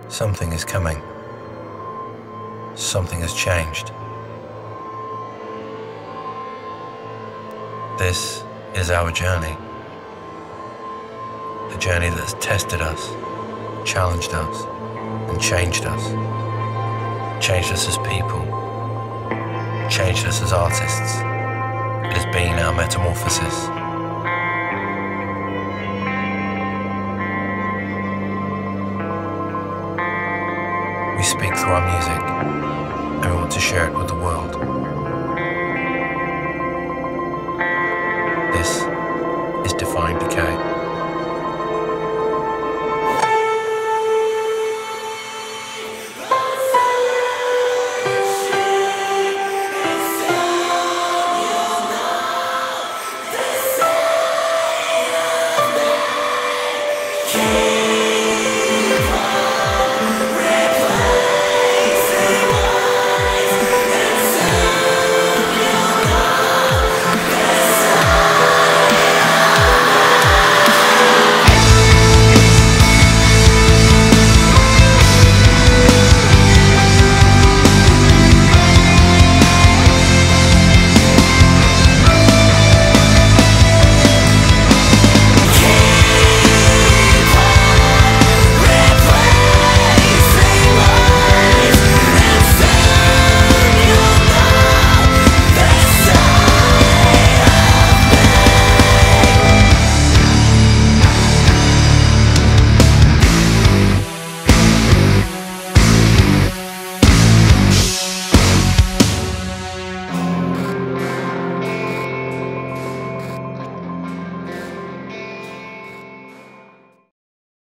Something is coming. Something has changed. This is our journey. A journey that has tested us, challenged us, and changed us. Changed us as people. Changed us as artists. It has been our metamorphosis. We speak through our music, and we want to share it with the world.